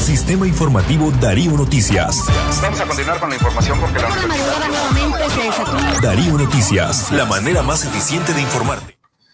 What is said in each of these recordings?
Sistema Informativo Darío Noticias. Vamos a continuar con la información porque la madrugada nuevamente se desató. Darío Noticias, la manera más eficiente de informarte.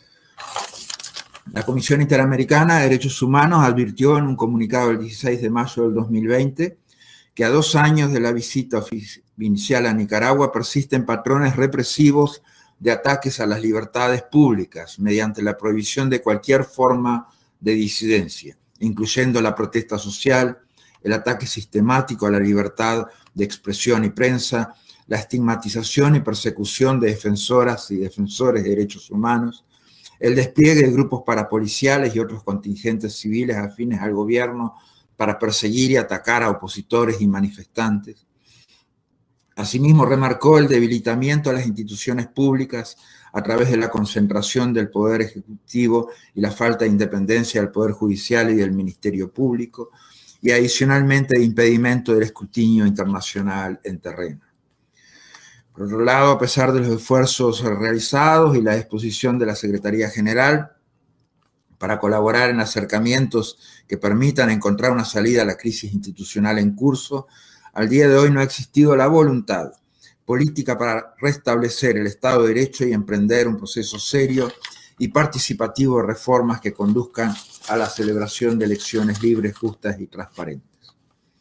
La Comisión Interamericana de Derechos Humanos advirtió en un comunicado del 16 de mayo del 2020 que a 2 años de la visita inicial a Nicaragua persisten patrones represivos de ataques a las libertades públicas mediante la prohibición de cualquier forma de disidencia, incluyendo la protesta social, el ataque sistemático a la libertad de expresión y prensa, la estigmatización y persecución de defensoras y defensores de derechos humanos, el despliegue de grupos parapoliciales y otros contingentes civiles afines al gobierno para perseguir y atacar a opositores y manifestantes. Asimismo, remarcó el debilitamiento de las instituciones públicas a través de la concentración del Poder Ejecutivo y la falta de independencia del Poder Judicial y del Ministerio Público, y adicionalmente de impedimento del escrutinio internacional en terreno. Por otro lado, a pesar de los esfuerzos realizados y la disposición de la Secretaría General para colaborar en acercamientos que permitan encontrar una salida a la crisis institucional en curso, al día de hoy no ha existido la voluntad política para restablecer el Estado de Derecho y emprender un proceso serio y participativo de reformas que conduzcan a la celebración de elecciones libres, justas y transparentes.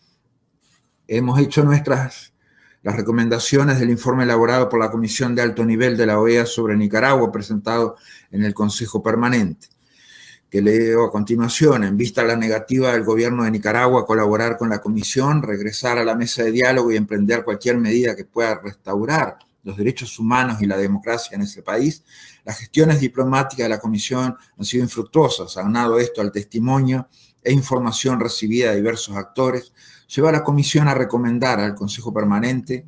Hemos hecho nuestras las recomendaciones del informe elaborado por la Comisión de Alto Nivel de la OEA sobre Nicaragua, presentado en el Consejo Permanente, que leo a continuación. En vista de la negativa del gobierno de Nicaragua a colaborar con la Comisión, regresar a la mesa de diálogo y emprender cualquier medida que pueda restaurar los derechos humanos y la democracia en ese país, las gestiones diplomáticas de la Comisión han sido infructuosas. Aunado esto al testimonio e información recibida de diversos actores, lleva a la Comisión a recomendar al Consejo Permanente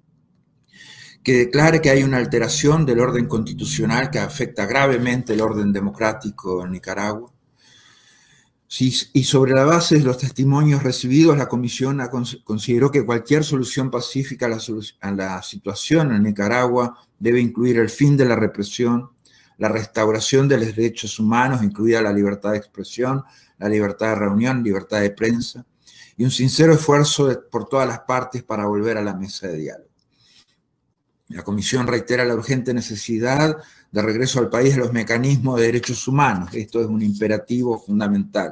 que declare que hay una alteración del orden constitucional que afecta gravemente el orden democrático en Nicaragua. Y sobre la base de los testimonios recibidos, la Comisión consideró que cualquier solución pacífica a la situación en Nicaragua debe incluir el fin de la represión, la restauración de los derechos humanos, incluida la libertad de expresión, la libertad de reunión, libertad de prensa, y un sincero esfuerzo por todas las partes para volver a la mesa de diálogo. La Comisión reitera la urgente necesidad de regreso al país de los mecanismos de derechos humanos. Esto es un imperativo fundamental.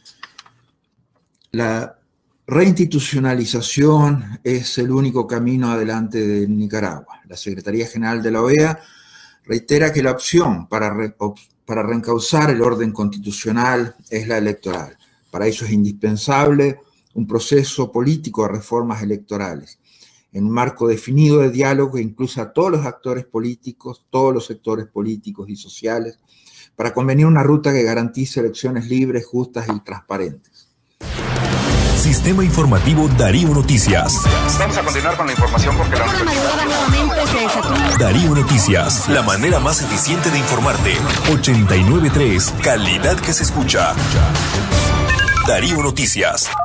La reinstitucionalización es el único camino adelante de Nicaragua. La Secretaría General de la OEA reitera que la opción para reencauzar el orden constitucional es la electoral. Para ello es indispensable un proceso político de reformas electorales, en un marco definido de diálogo que incluya a todos los actores políticos, todos los sectores políticos y sociales, para convenir una ruta que garantice elecciones libres, justas y transparentes. Sistema Informativo Darío Noticias. Vamos a continuar con la información porque la madrugada nuevamente se desató. Darío Noticias, la manera más eficiente de informarte. 89.3, calidad que se escucha. Darío Noticias.